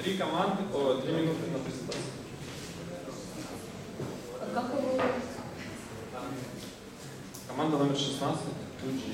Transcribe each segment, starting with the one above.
3 минуты на презентацию. А как его? Команда номер 16, 2G.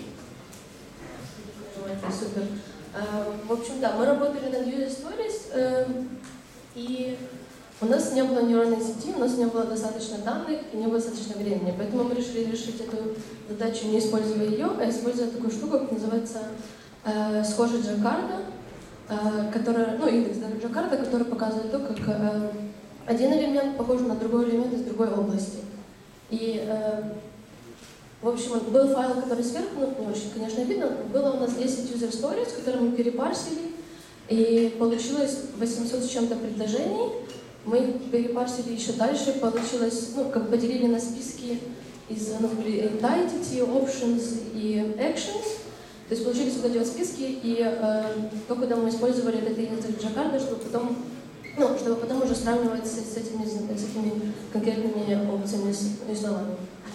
Это супер. В общем, да, мы работали над User Stories, и у нас не было нейронной сети, у нас не было достаточно данных и не было достаточно времени. Поэтому мы решили решить эту задачу, не используя ее, а используя такую штуку, как называется схожесть Джакарда, которая, индекс Джакарда, который показывает то, как один элемент похож на другой элемент из другой области. И, в общем, был файл, который сверху, не очень, конечно, видно, было у нас 10 user stories, которые мы перепарсили, и получилось 800 с чем-то предложений. Мы их перепарсили еще дальше, получилось, поделили на списки из entity, options и actions. То есть получились вот эти вот списки, и то, куда мы использовали этот индекс Джакарда, чтобы потом уже сравнивать с этими конкретными опциями и словами.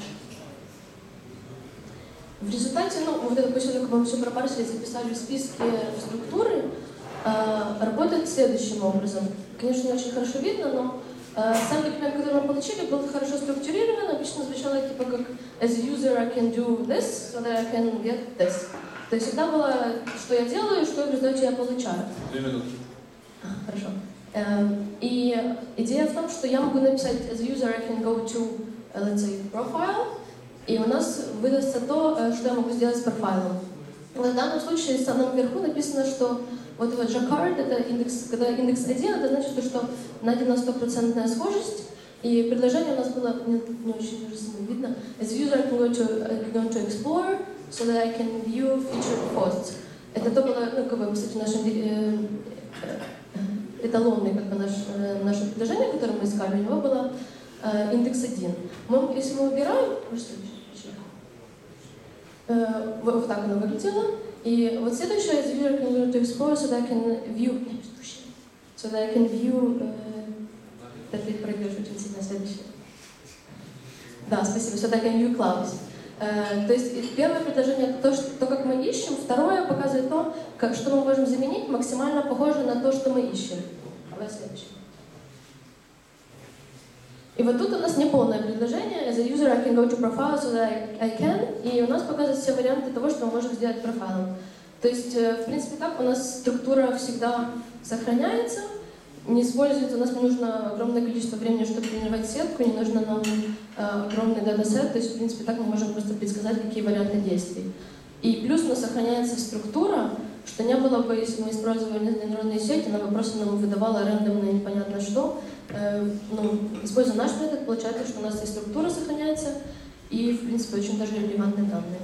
В результате, после того, как мы все пропарсили, записали в списке структуры, работает следующим образом. Конечно, не очень хорошо видно, но сам документ, который мы получили, был хорошо структурирован. Обычно звучало типа как «As a user, I can do this, so that I can get this». То есть всегда было, что я делаю, что в результате я получаю. 2 минуты. Хорошо. И идея в том, что я могу написать «As a user, I can go to, let's say, profile», и у нас выдастся то, что я могу сделать с профайлом. В данном случае в самом верху написано, что вот Jacquard, это индекс, когда индекс 1, это значит, что найдена 100% схожесть, и предложение у нас было, не очень видно, as user I can go to explore, so that I can view featured posts. Это то было, кстати, наше эталонное, наше предложение, которое мы искали, у него было индекс 1. Если мы выбираем, вот так оно выглядело. И вот следующее, as user can go to explore, so that I can view, ты пройдешь очень сильно следующее. Да, спасибо, so that I can view clouds. То есть первое предложение это то, как мы ищем, второе показывает то, что мы можем заменить, максимально похоже на то, что мы ищем. Давай следующее. И вот тут у нас неполное предложение. As a user, I can go to profile, so that I can. И у нас показывают все варианты того, что мы можем сделать профайлом. То есть, в принципе, так у нас структура всегда сохраняется, не используется, у нас не нужно огромное количество времени, чтобы тренировать сетку, не нужно нам огромный датасет. То есть, в принципе, так мы можем просто предсказать, какие варианты действий. И плюс у нас сохраняется структура, что не было бы, если мы использовали нейронные сети, она бы просто нам выдавала рандомно непонятно что. Используя наш метод, получается, что у нас и структура сохраняется, и, в принципе, очень даже релевантные данные.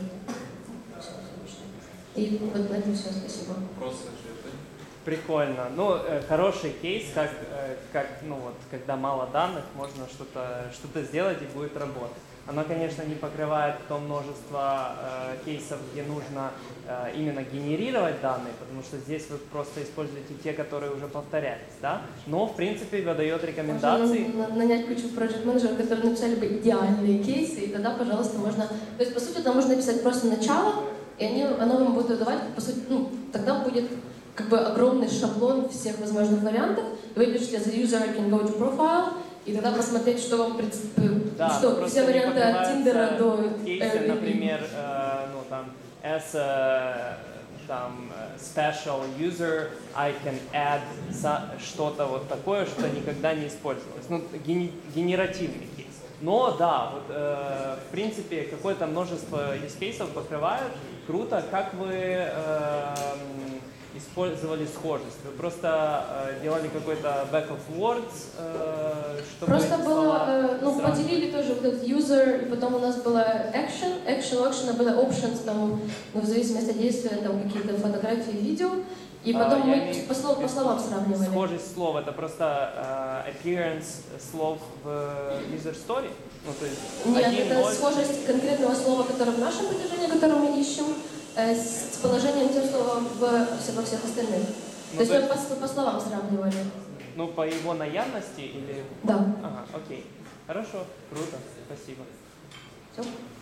И вот на этом все. Спасибо. Вопросы? Прикольно. Хороший кейс, когда мало данных, можно что-то сделать и будет работать. Оно, конечно, не покрывает то множество кейсов, где нужно именно генерировать данные, потому что здесь вы просто используете те, которые уже повторялись, да? Но, в принципе, выдает рекомендации. Можно нанять кучу проект-менеджеров, которые написали бы идеальные кейсы, и тогда, пожалуйста, можно... То есть, по сути, там можно написать просто начало, и оно вам будет выдавать, по сути, тогда будет огромный шаблон всех возможных вариантов. Вы пишете as a user I can go to profile, и тогда посмотреть, что вам что все варианты от Тиндера до кейсы, например, as a special user I can add что-то вот такое, что никогда не использовалось. Генеративный кейс. Но да, в принципе, какое-то множество use cases покрывают. Круто, как вы использовали схожесть? Вы просто делали какой-то back of words, чтобы просто было, поделили тоже вот этот user, и потом у нас было action, у было options, в зависимости от действия, какие-то фотографии, видео, и потом мы по словам сравнивали. Схожесть слов — это просто appearance слов в user story? Нет, это схожесть конкретного слова, которое в нашем предложении, которое мы ищем, с положением тем слова во всех остальных. То есть мы по словам сравнивали. По его наявности или... Да. Ага, окей. Хорошо, круто, спасибо. Все.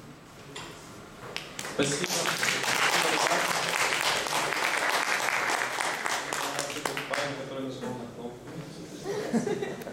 Спасибо. Парень, который нажал на кнопку. Спасибо.